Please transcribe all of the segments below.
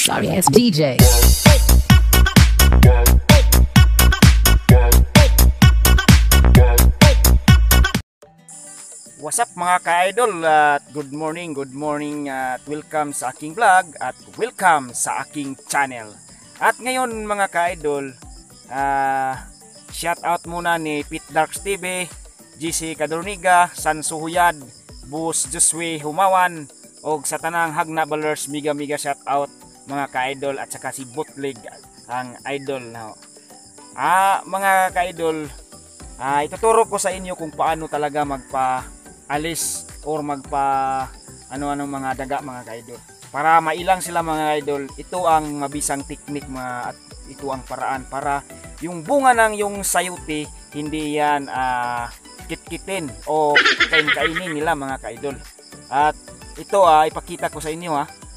Sorry ass DJ. What's up mga ka-idol at good morning at welcome sa aking vlog at welcome sa aking channel. At ngayon mga ka-idol, shout out muna ni Pete Darks TV, GC Kadorniga, San Suhuyad, Bus Josue Humawan, og sa tanang Hagna Ballers, mega shout out mga ka-idol, at saka si Bootleg ang idol na. Mga ka-idol, ituturo ko sa inyo kung paano talaga magpa-alis or magpa ano-anong mga daga mga ka-idol. Para mailang sila mga idol, ito ang mabisang teknik at ito ang paraan para yung bunga ng yung sayuti hindi yan kitkitin o kainin nila mga ka-idol. At ito ipakita ko sa inyo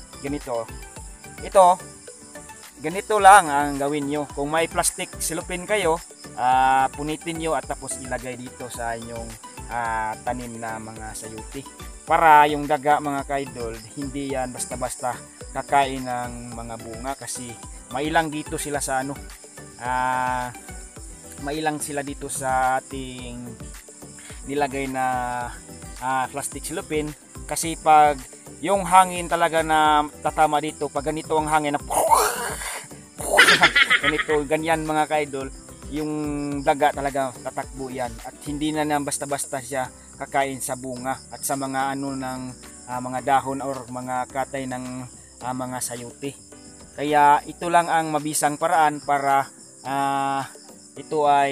ganito lang ang gawin nyo. Kung may plastic silupin kayo, punitin nyo at tapos ilagay dito sa inyong tanim na mga sayuti, para yung daga mga ka-idol hindi yan basta-basta kakain ng mga bunga, kasi mailang dito sila sa mailang sila dito sa ating nilagay na plastic silupin. Kasi pag yung hangin talaga na tatama dito, pag ganito ang hangin na ganyan mga ka-idol, yung daga talaga tatakbo yan at hindi na basta-basta siya kakain sa bunga at sa mga ng mga dahon or mga katay ng mga sayuti. Kaya ito lang ang mabisang paraan para ito ay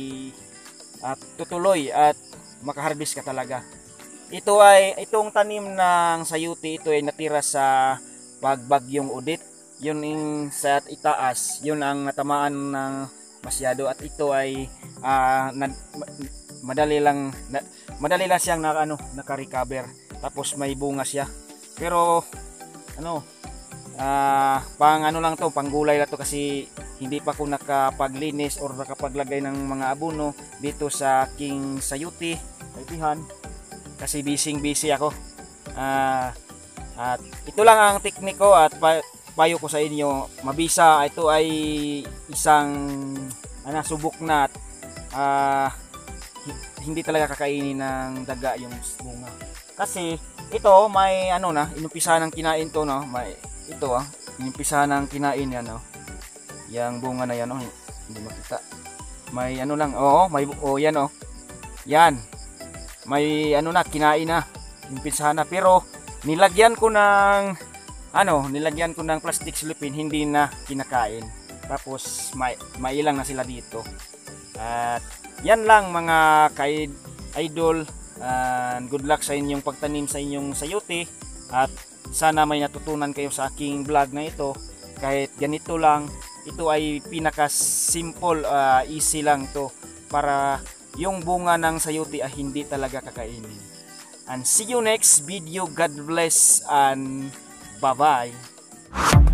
tutuloy at makaharvest ka talaga. Itong tanim ng sayuti, ito ay natira sa pagbagyong Odette. Yun sa itaas, yun ang natamaan ng masyado, at ito ay madali lang siyang naka-recover, tapos may bunga siya. Pero lang to, panggulay lang to, kasi hindi pa ko nakapaglinis or nakapaglagay ng mga abono dito sa aking sayuti kaibihan, kasi busy ako. At ito lang ang teknik ko at payo ko sa inyo, mabisa. Ito ay isang subok na at hindi talaga kakainin ng daga yung bunga, kasi ito may inumpisa ng kinain to, may inumpisa ng kinain yan, yung bunga na yan, hindi makita, may may yan, may kinain na, inumpisa na, pero nilagyan ko ng plastic silupin, hindi na kinakain, tapos mailang na sila dito. At yan lang mga ka-idol, good luck sa inyong pagtanim sa inyong sayuti, at sana may natutunan kayo sa aking vlog na ito. Kahit ganito lang, ito ay pinaka simple, easy lang to, para yung bunga ng sayuti ay hindi talaga kakainin. And see you next video. God bless and bye bye.